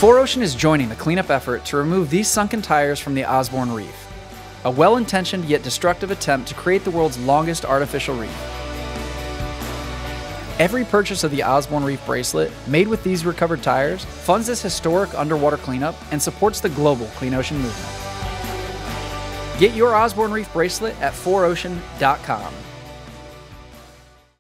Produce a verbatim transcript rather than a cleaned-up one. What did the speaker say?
four Ocean is joining the cleanup effort to remove these sunken tires from the Osborne Reef, a well-intentioned yet destructive attempt to create the world's longest artificial reef. Every purchase of the Osborne Reef bracelet made with these recovered tires funds this historic underwater cleanup and supports the global clean ocean movement. Get your Osborne Reef bracelet at four ocean dot com.